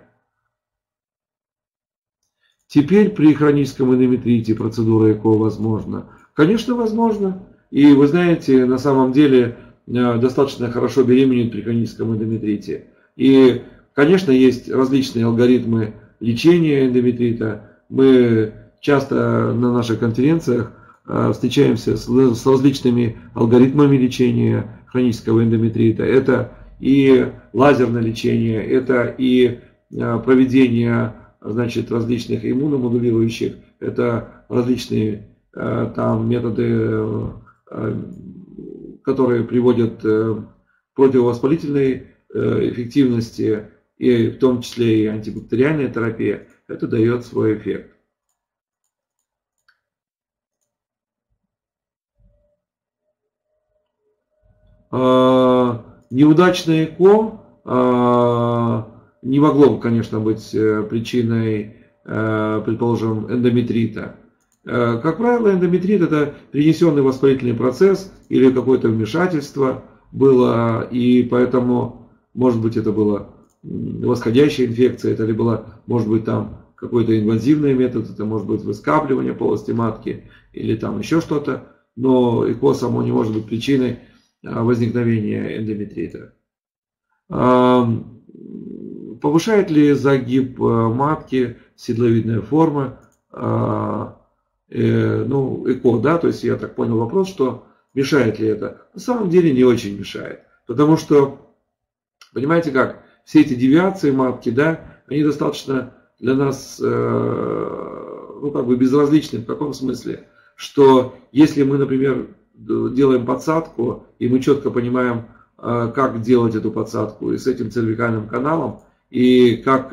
Теперь при хроническом эндометрите процедура ЭКО возможна? Конечно, возможно. И вы знаете, на самом деле достаточно хорошо беременеют при хроническом эндометрите. И, конечно, есть различные алгоритмы лечения эндометрита. Мы часто на наших конференциях встречаемся с различными алгоритмами лечения хронического эндометрита. Это и лазерное лечение, это и проведение, значит, различных иммуномодулирующих, это различные там методы, которые приводят к противовоспалительной эффективности, и в том числе и антибактериальная терапия, это дает свой эффект. Неудачное ЭКО не могло бы, конечно, быть причиной, предположим, эндометрита. Как правило, эндометрит — это перенесенный воспалительный процесс или какое-то вмешательство было, и поэтому, может быть, это было восходящая инфекция, это ли была, может быть, там какой-то инвазивный метод, это может быть выскабливание полости матки или там еще что-то, но ЭКО само не может быть причиной возникновения эндометрита. Повышает ли загиб матки седловидная форма? ЭКО, да, то есть я так понял вопрос, что мешает ли это? На самом деле не очень мешает, потому что, понимаете как, все эти девиации матки, да, они достаточно для нас, безразличны. В каком смысле? Что если мы, например, делаем подсадку, и мы четко понимаем, как делать эту подсадку, и с этим цервикальным каналом, и как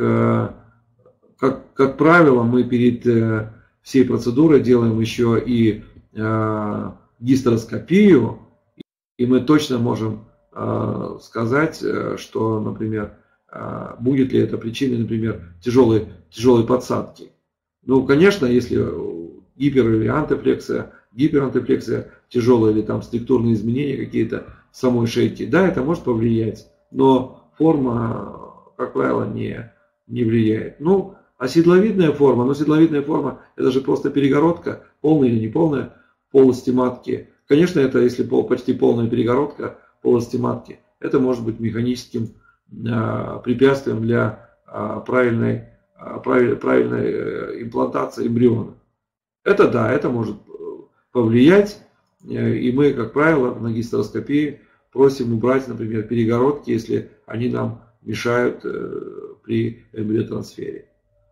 правило, мы перед всей процедурой делаем еще и гистероскопию, и мы точно можем сказать, что, например, будет ли это причиной, например, тяжелой подсадки. Ну, конечно, если гипер- или антифлексия, гиперантифлексия тяжелая, или там структурные изменения какие-то в самой шейке, да, это может повлиять, но форма, как правило, не влияет. Ну, а седловидная форма, это же просто перегородка, полная или неполная полости матки. Конечно, это если почти полная перегородка полости матки, это может быть механическим препятствием для правильной имплантации эмбриона. Это да, это может повлиять, и мы, как правило, на гистероскопии просим убрать, например, перегородки, если они нам мешают при эмбриотрансфере.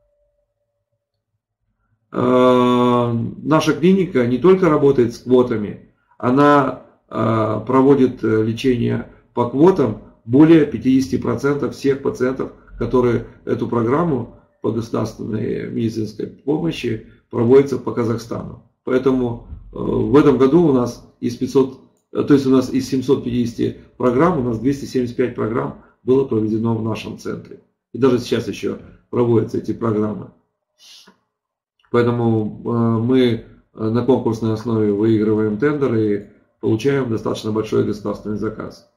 Наша клиника не только работает с квотами, она проводит лечение по квотам более 50% всех пациентов, которые эту программу по государственной медицинской помощи проводятся по Казахстану. Поэтому в этом году у нас из 750 программ, у нас 275 программ было проведено в нашем центре. И даже сейчас еще проводятся эти программы. Поэтому мы на конкурсной основе выигрываем тендеры и получаем достаточно большой государственный заказ.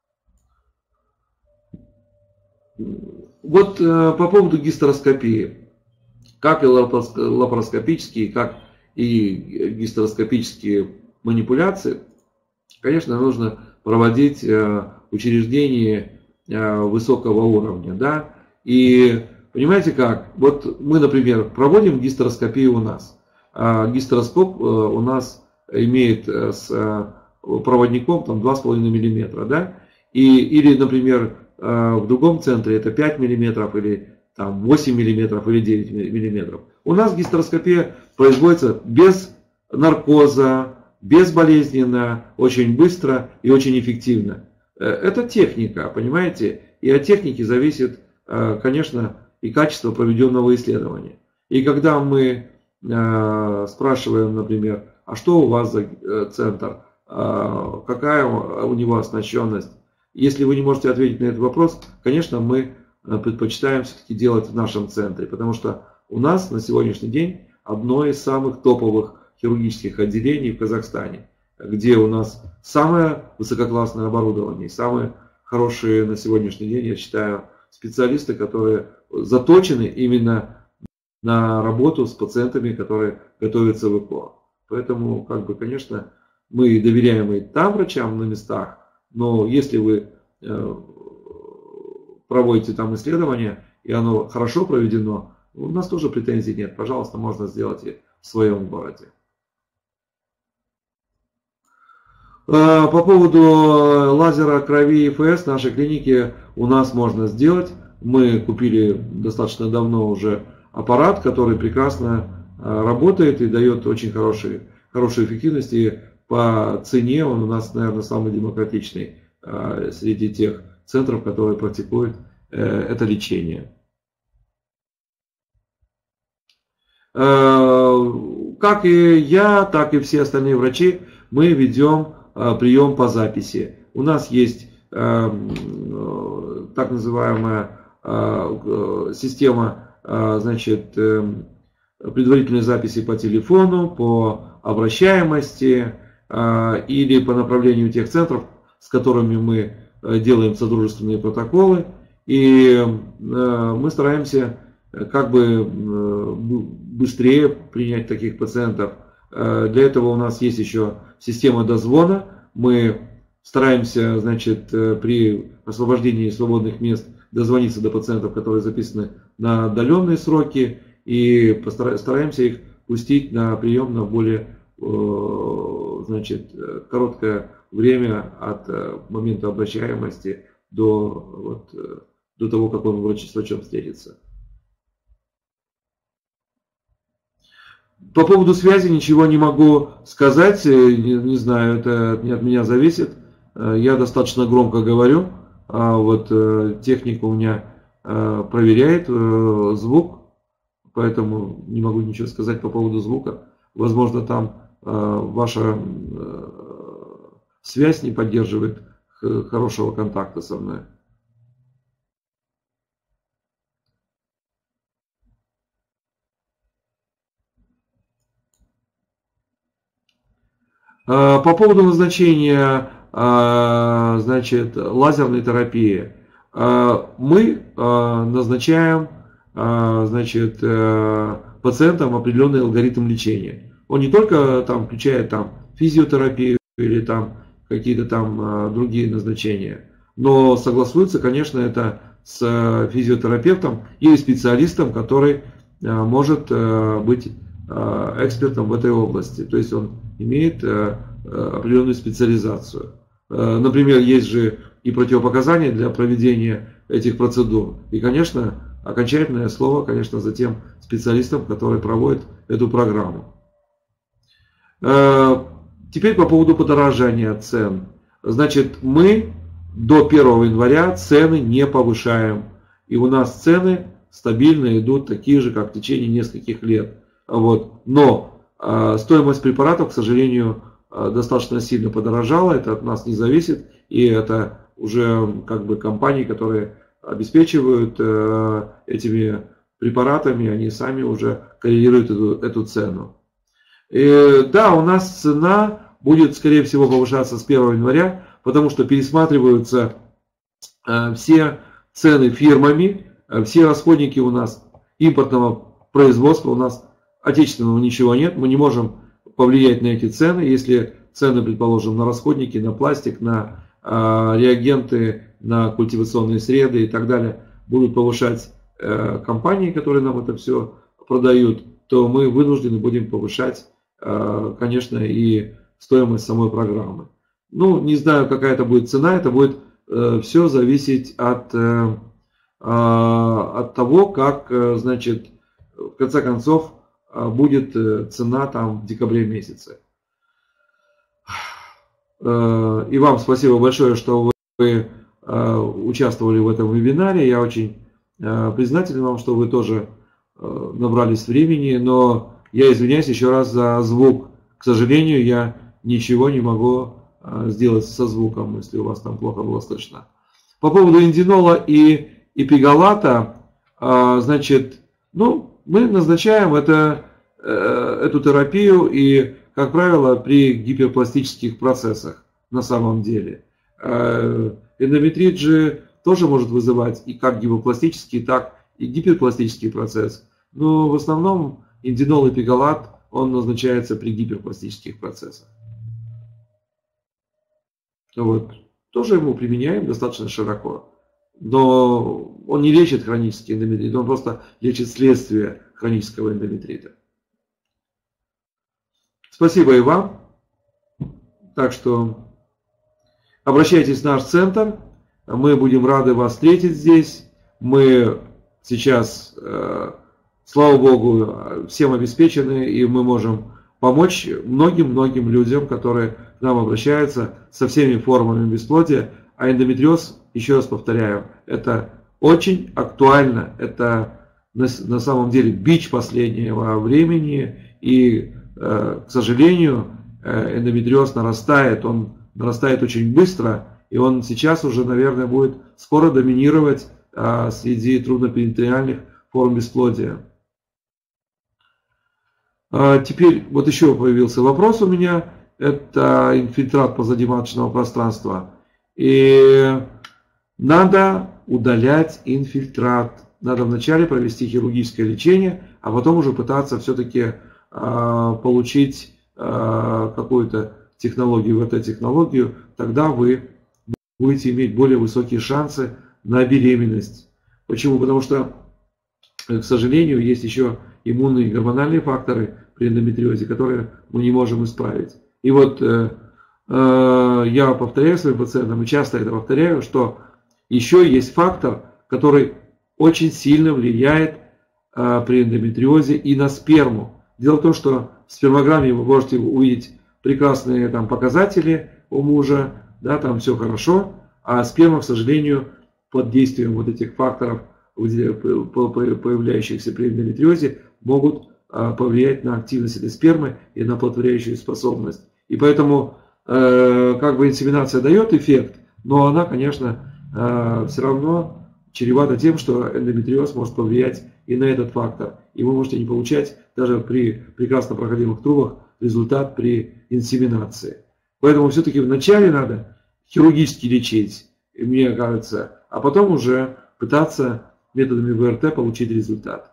Вот по поводу гистероскопии. Как и лапароскопические, как и гистероскопические манипуляции, конечно, нужно проводить в учреждении высокого уровня. Да? И понимаете как? Вот мы, например, проводим гистероскопию у нас. Гистероскоп у нас имеет с проводником там 2,5 мм. Да? Или, например, в другом центре это 5 мм или там 8 мм или 9 мм. У нас гистероскопия производится без наркоза, безболезненно, очень быстро и очень эффективно. Это техника, понимаете? И от техники зависит, конечно, и качество проведенного исследования. И когда мы спрашиваем, например, а что у вас за центр, какая у него оснащенность, если вы не можете ответить на этот вопрос, конечно, мы предпочитаем все-таки делать в нашем центре, потому что у нас на сегодняшний день одно из самых топовых хирургических отделений в Казахстане, где у нас самое высококлассное оборудование, самые хорошие на сегодняшний день, я считаю, специалисты, которые заточены именно на работу с пациентами, которые готовятся в ЭКО. Поэтому, конечно, мы доверяем и там врачам на местах, но если вы проводите там исследование, и оно хорошо проведено, у нас тоже претензий нет. Пожалуйста, можно сделать и в своем городе. По поводу лазера крови ИФС в нашей клинике у нас можно сделать. Мы купили достаточно давно уже аппарат, который прекрасно работает и дает очень хорошую эффективность. И по цене он у нас, наверное, самый демократичный среди тех центров, которые практикуют это лечение. Как и я, так и все остальные врачи, мы ведем прием по записи. У нас есть так называемая система, предварительной записи по телефону, по обращаемости или по направлению тех центров, с которыми мы делаем содружественные протоколы. И мы стараемся как бы быстрее принять таких пациентов. Для этого у нас есть еще система дозвона. Мы стараемся, значит, при освобождении свободных мест дозвониться до пациентов, которые записаны на отдаленные сроки, и стараемся их пустить на прием на более, значит, короткое время от момента обращаемости до того, как он с врачом встретится. По поводу связи ничего не могу сказать, не знаю, это не от меня зависит. Я достаточно громко говорю, а вот техника у меня проверяет звук, поэтому не могу ничего сказать по поводу звука. Возможно, там ваша связь не поддерживает хорошего контакта со мной. По поводу назначения, значит, лазерной терапии. Мы назначаем, значит, пациентам определенный алгоритм лечения. Он не только там включает там физиотерапию или там какие-то там другие назначения, но согласуется, конечно, это с физиотерапевтом или специалистом, который может быть экспертом в этой области. То есть он имеет определенную специализацию. Например, есть же и противопоказания для проведения этих процедур. И, конечно, окончательное слово, конечно, за тем специалистом, который проводит эту программу. Теперь по поводу подорожания цен. Значит, мы до 1 января цены не повышаем. И у нас цены стабильно идут такие же, как в течение нескольких лет. Вот. Но стоимость препаратов, к сожалению, достаточно сильно подорожала. Это от нас не зависит. И это уже как бы компании, которые обеспечивают этими препаратами, они сами уже коррелируют эту цену. И, да, у нас цена будет, скорее всего, повышаться с 1 января, потому что пересматриваются все цены фирмами, все расходники у нас импортного производства, у нас отечественного ничего нет, мы не можем повлиять на эти цены. Если цены, предположим, на расходники, на пластик, на реагенты, на культивационные среды и так далее будут повышать компании, которые нам это все продают, то мы вынуждены будем повышать, конечно, и стоимость самой программы. Ну, не знаю, какая это будет цена, это будет все зависеть от того, как, значит, в конце концов, будет цена там в декабре месяце. И вам спасибо большое, что вы участвовали в этом вебинаре. Я очень признателен вам, что вы тоже набрались времени, но я извиняюсь еще раз за звук. К сожалению, я ничего не могу сделать со звуком, если у вас там плохо было слышно. По поводу индинола и эпигалата, значит, ну, мы назначаем эту терапию и, как правило, при гиперпластических процессах на самом деле. Эндометрит же тоже может вызывать и как гиперпластический, так и гиперпластический процесс. Но в основном индинол и эпигалат, он назначается при гиперпластических процессах. Вот. Тоже ему применяем достаточно широко. Но он не лечит хронический эндометрит, он просто лечит следствие хронического эндометрита. Спасибо и вам. Так что обращайтесь в наш центр. Мы будем рады вас встретить здесь. Мы сейчас, слава Богу, всем обеспечены, и мы можем помочь многим-многим людям, которые к нам обращаются со всеми формами бесплодия. А эндометриоз, еще раз повторяю, это очень актуально. Это на самом деле бич последнего времени. И, к сожалению, эндометриоз нарастает. Он нарастает очень быстро. И он сейчас уже, наверное, будет скоро доминировать среди трудноперинатриальных форм бесплодия. Теперь вот еще появился вопрос у меня. Это инфильтрат позадиматочного пространства. И Надо удалять инфильтрат. Надо вначале провести хирургическое лечение, а потом уже пытаться все-таки получить какую-то технологию, ВТ-технологию. Тогда вы будете иметь более высокие шансы на беременность. Почему? Потому что, к сожалению, есть еще иммунные и гормональные факторы при эндометриозе, которые мы не можем исправить. И вот я повторяю своим пациентам, и часто это повторяю, что еще есть фактор, который очень сильно влияет при эндометриозе и на сперму. Дело в том, что в спермограмме вы можете увидеть прекрасные там показатели у мужа, да, там все хорошо, а сперма, к сожалению, под действием вот этих факторов, появляющихся при эндометриозе, могут повлиять на активность этой спермы и на оплодотворяющую способность. И поэтому как бы инсеминация дает эффект, но она, конечно, все равно чревата тем, что эндометриоз может повлиять и на этот фактор. И вы можете не получать даже при прекрасно проходимых трубах результат при инсеминации. Поэтому все-таки вначале надо хирургически лечить, мне кажется, а потом уже пытаться методами ВРТ получить результат.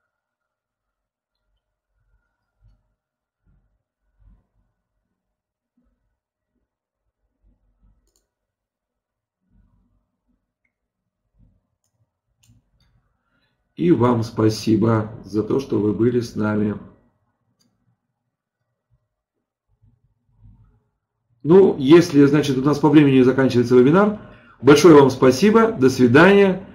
И вам спасибо за то, что вы были с нами. Ну, если, значит, у нас по времени заканчивается вебинар, большое вам спасибо, до свидания.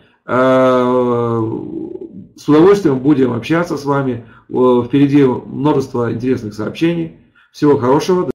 С удовольствием будем общаться с вами. Впереди множество интересных сообщений. Всего хорошего.